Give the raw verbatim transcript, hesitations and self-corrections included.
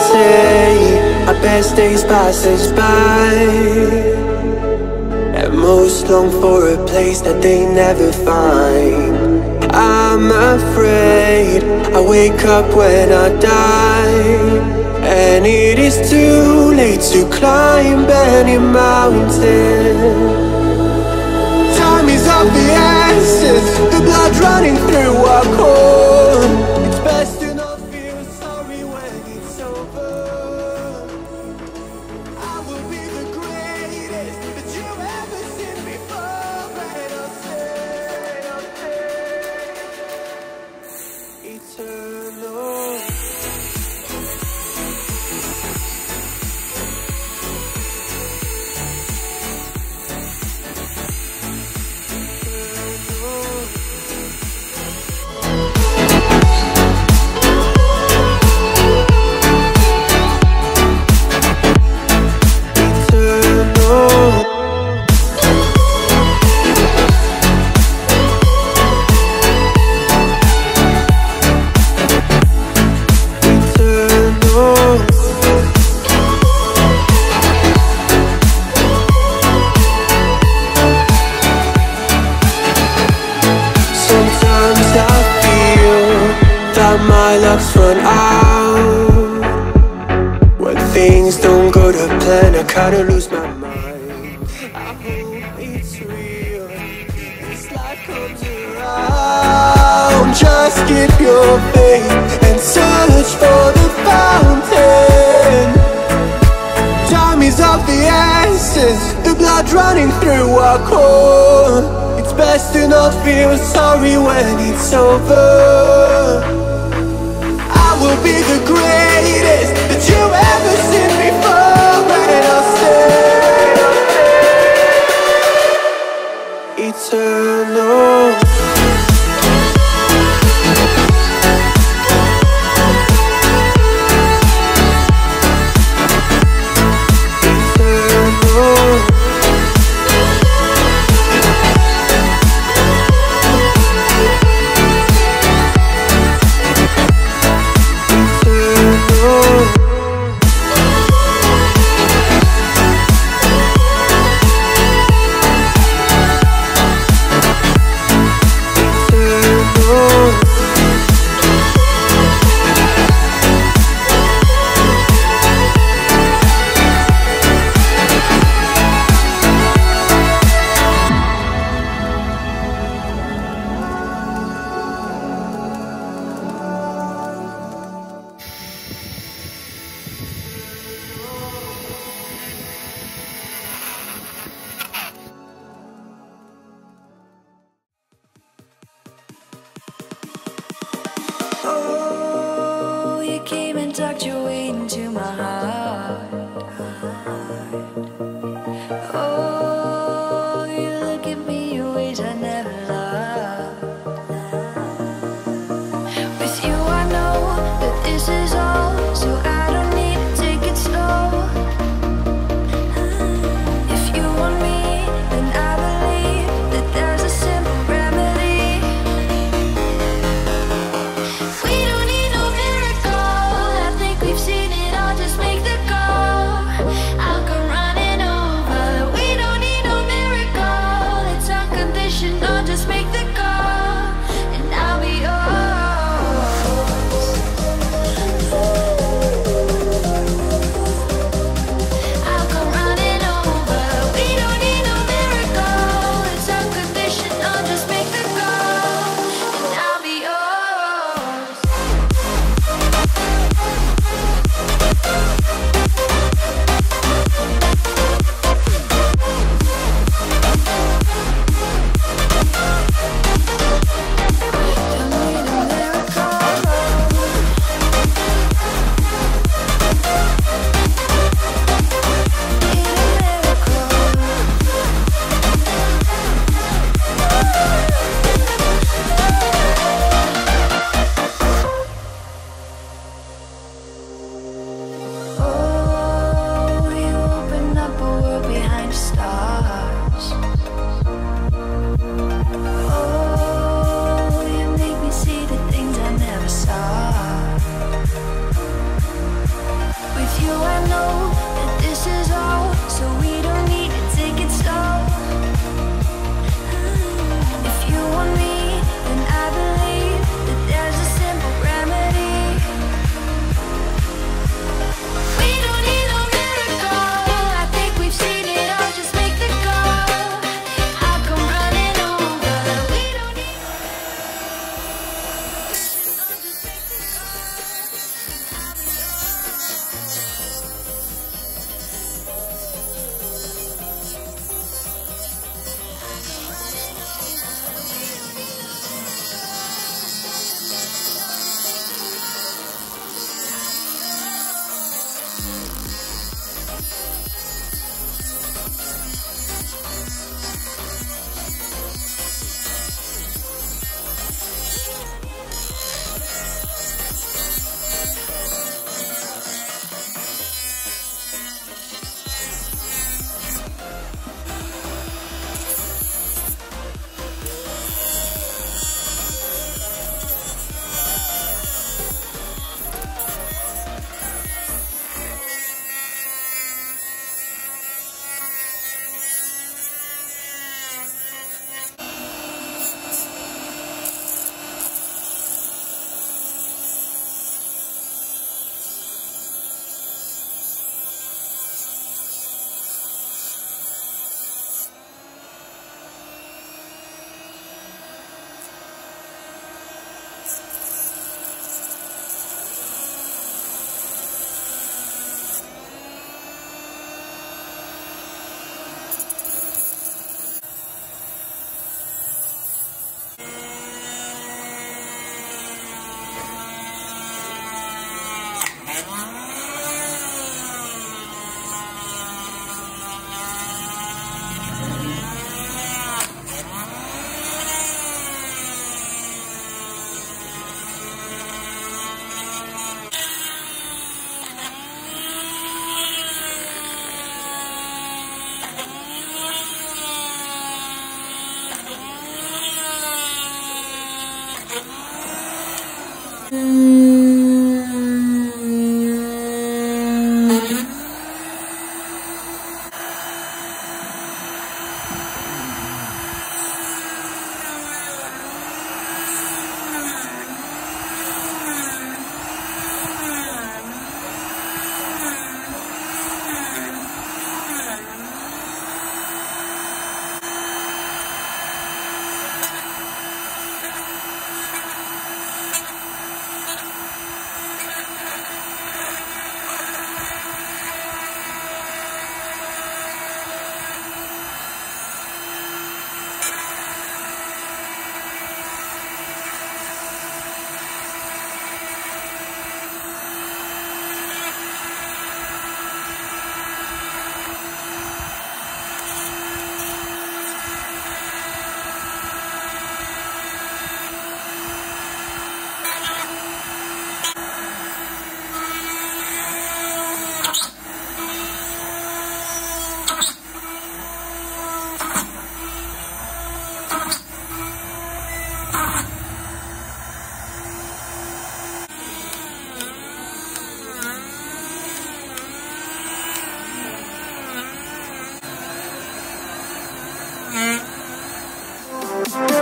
say our best days pass us by, and most long for a place that they never find. I'm afraid I wake up when I die, and it is too late to climb any mountain. Time is of the essence, the blood running through our core. It's best to not feel sorry when it's over. I will be the greatest that you've ever seen before, and I'll say, I'll say eternal. My luck's run out. When things don't go to plan, I kinda lose my mind. I hope it's real, this life comes around. Just keep your faith and search for the fountain. Time is of the essence, the blood running through our core. It's best to not feel sorry when it's over. Will be the greatest that you've ever seen before, and I'll say eternal. We'll be right back.